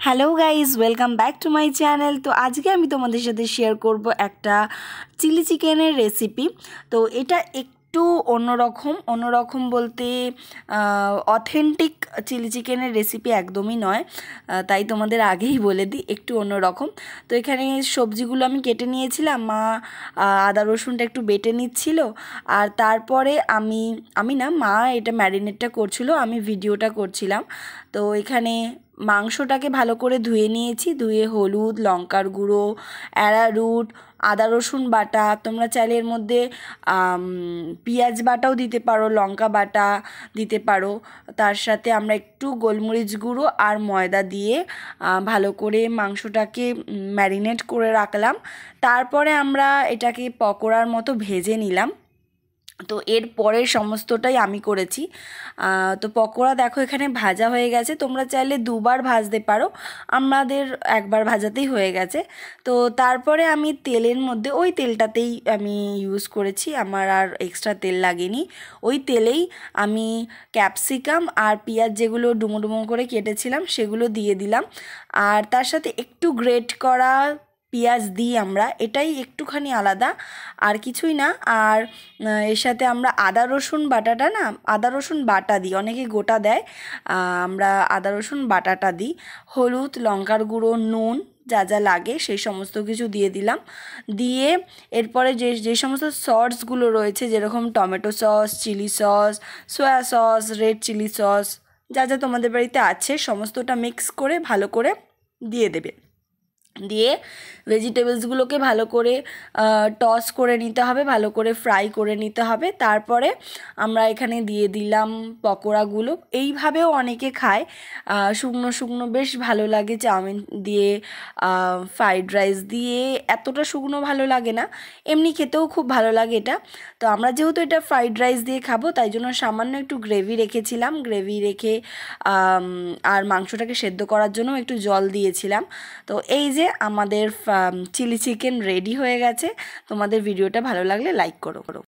Hello guys, welcome back to my channel. তো আজকে আমি তোমাদের সাথে শেয়ার করব একটা চিলি চিকেনের রেসিপি। তো এটা একটু অন্যরকম বলতে অথেন্টিক চিলি চিকেনের রেসিপি একদমই নয়, তাই তোমাদের আগেই বলে দিই একটু অন্যরকম। তো এখানে সবজিগুলো আমি কেটে নিয়েছিলাম, মা আদা রসুনটা একটু বেটে নিচ্ছিল, আর তারপরে মা এটা ম্যারিনেটটা করছিল, আমি ভিডিওটা করছিলাম। তো এখানে মাংসটাকে ভালো করে ধুয়ে নিয়েছি, ধুয়ে হলুদ, লঙ্কার গুঁড়ো, অ্যারারুট, আদা রসুন বাটা, তোমরা চাইলে এর মধ্যে পেঁয়াজ বাটাও দিতে পারো, লঙ্কা বাটা দিতে পারো। তার সাথে আমরা একটু গোলমরিচ গুঁড়ো আর ময়দা দিয়ে ভালো করে মাংসটাকে ম্যারিনেট করে রাখলাম। তারপরে আমরা এটাকে পকোড়ার মতো ভেজে নিলাম। তো এর পরের সমস্তটাই আমি করেছি। তো পকোড়া দেখো এখানে ভাজা হয়ে গেছে, তোমরা চাইলে দুবার ভাজতে পারো, আমাদের একবার ভাজাতেই হয়ে গেছে। তো তারপরে আমি তেলের মধ্যে ওই তেলটাতেই আমি ইউজ করেছি, আমার আর এক্সট্রা তেল লাগেনি। ওই তেলেই আমি ক্যাপসিকাম আর পেঁয়াজ যেগুলো ডুমো ডুমো করে কেটেছিলাম সেগুলো দিয়ে দিলাম, আর তার সাথে একটু গ্রেট করা পেঁয়াজ দিই আমরা, এটাই একটুখানি আলাদা, আর কিছুই না। আর এর সাথে আমরা আদা রসুন বাটা দিই, অনেকে গোটা দেয়, আমরা আদা রসুন বাটাটা দিই। হলুদ, লঙ্কার গুঁড়ো, নুন যা যা লাগে সেই সমস্ত কিছু দিয়ে দিলাম। দিয়ে এরপরে যে সমস্ত সসগুলো রয়েছে, যেরকম tomato sauce, chilli sauce, soya sauce, red chilli sauce, যা যা তোমাদের বাড়িতে আছে সমস্তটা মিক্স করে ভালো করে দিয়ে দেবে। দিয়ে ভেজিটেবলসগুলোকে ভালো করে টস করে নিতে হবে, ভালো করে ফ্রাই করে নিতে হবে। তারপরে আমরা এখানে দিয়ে দিলাম পকোড়াগুলো। এইভাবেও অনেকে খায়, শুকনো শুকনো বেশ ভালো লাগে। চাউমিন দিয়ে, ফ্রাইড রাইস দিয়ে এতটা শুকনো ভালো লাগে না, এমনি খেতেও খুব ভালো লাগে এটা। তো আমরা যেহেতু এটা ফ্রাইড রাইস দিয়ে খাবো, তাই জন্য সামান্য একটু গ্রেভি রেখেছিলাম, গ্রেভি রেখে আর মাংসটাকে সেদ্ধ করার জন্য একটু জল দিয়েছিলাম। তো এই যে আমাদের চিলি চিকেন রেডি হয়ে গেছে। তোমাদের ভিডিওটা ভালো লাগলে লাইক করো।